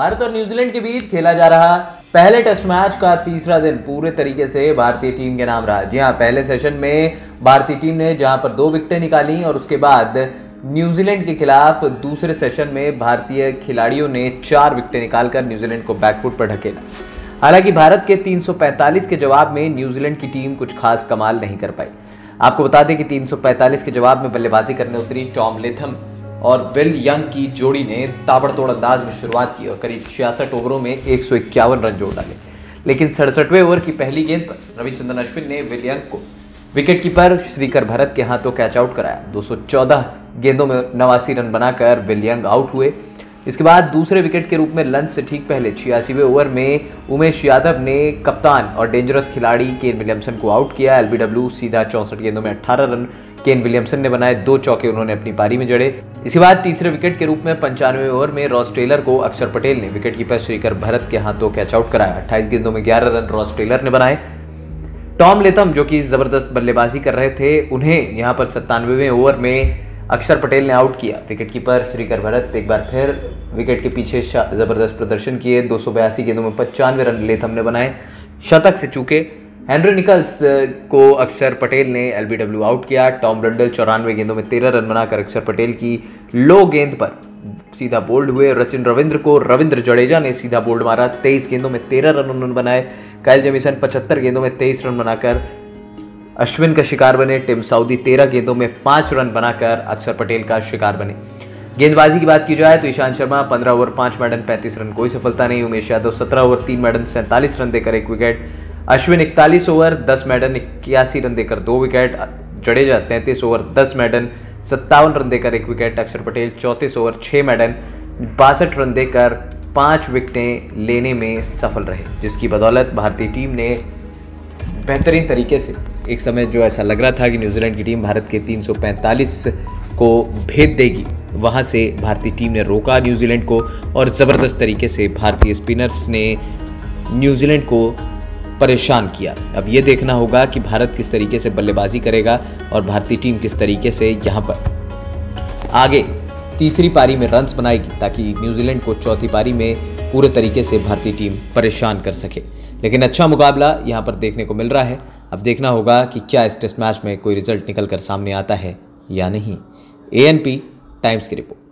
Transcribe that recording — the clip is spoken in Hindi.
भारत और न्यूजीलैंड के बीच खेला जा रहा पहले टेस्ट मैच का तीसरा दिन पूरे तरीके से भारतीय टीम के नाम रहा। जी हां, पहले सेशन में भारतीय टीम ने जहां पर 2 विकेटें निकाली और उसके बाद न्यूजीलैंड के खिलाफ दूसरे सेशन में भारतीय खिलाड़ियों ने 4 विकेटें निकालकर न्यूजीलैंड को बैकफुट पर ढकेला। हालांकि भारत के 345 के जवाब में न्यूजीलैंड की टीम कुछ खास कमाल नहीं कर पाई। आपको बता दें कि 345 के जवाब में बल्लेबाजी करने उतरी टॉम लेथम और विल यंग की जोड़ी ने ताबड़तोड़ अंदाज में शुरुआत की और करीब 66 ओवरों में 151 रन जोड़ डाले। लेकिन 67वें ओवर की पहली गेंद पर रविचंद्रन अश्विन ने विल यंग को विकेटकीपर श्रीकर भरत के हाथों कैच आउट कराया। 214 गेंदों में 89 रन बनाकर विल यंग आउट हुए। इसके बाद दूसरे विकेट के रूप में लंच से ठीक पहले 86वें ओवर में उमेश यादव ने कप्तान और डेंजरस खिलाड़ी केन विलियमसन को आउट किया। एलबीडब्ल्यू सीधा 64 गेंदों में 18 रन केन विलियमसन ने बनाए। 2 चौके उन्होंने अपनी पारी में जड़े। इसके बाद तीसरे विकेट के रूप में 95वें ओवर में रॉस टेलर को अक्षर पटेल ने विकेटकीपर श्रीकर भरत के हाथों कैच आउट कराया। 28 गेंदों में 11 रन रॉस टेलर ने बनाए। टॉम लेथम जो कि जबरदस्त बल्लेबाजी कर रहे थे, उन्हें यहां पर 97वें ओवर में अक्षर पटेल ने आउट किया। विकेटकीपर श्रीकर भरत एक बार फिर विकेट के पीछे जबरदस्त प्रदर्शन किए। 282 गेंदों में 95 रन लेथम ने बनाए। शतक से चूके हेनरी निकल्स को अक्षर पटेल ने एलबीडब्ल्यू आउट किया। टॉम ब्रंडल 94 गेंदों में 13 रन बनाकर अक्षर पटेल की लो गेंद पर सीधा बोल्ड हुए। सचिन रविंद्र को रविंद्र जडेजा ने सीधा बोल्ड मारा। 23 गेंदों में 13 रन उन्होंने बनाए। काइल जेमिसन 75 गेंदों में 23 रन बनाकर अश्विन का शिकार बने। टिम साउदी 13 गेंदों में 5 रन बनाकर अक्षर पटेल का शिकार बने। गेंदबाजी की बात की जाए तो Ishant Sharma 15 over 5 maiden 35 run, कोई सफलता नहीं। Umesh Yadav 17 over 3 maiden 47 run देकर 1 wicket. Ashwin 41 over 10 maiden 81 run देकर 2 wicket. Jadeja 33 over 10 maiden 57 run देकर 1 विकेट। अक्षर पटेल 34 ओवर 6 मेडन 62 रन देकर 5 विकेटें लेने में सफल रहे, जिसकी बदौलत भारतीय टीम ने बेहतरीन तरीके से, एक समय जो ऐसा लग रहा था कि न्यूजीलैंड की टीम भारत के 345 को भेद देगी, वहां से भारतीय टीम ने रोका न्यूजीलैंड को और ज़बरदस्त तरीके से भारतीय स्पिनर्स ने न्यूजीलैंड को परेशान किया। अब ये देखना होगा कि भारत किस तरीके से बल्लेबाजी करेगा और भारतीय टीम किस तरीके से यहाँ पर आगे तीसरी पारी में रन्स बनाएगी, ताकि न्यूजीलैंड को चौथी पारी में पूरे तरीके से भारतीय टीम परेशान कर सके। लेकिन अच्छा मुकाबला यहाँ पर देखने को मिल रहा है। अब देखना होगा कि क्या इस टेस्ट मैच में कोई रिजल्ट निकल कर सामने आता है या नहीं। ANP टाइम्स की रिपोर्ट।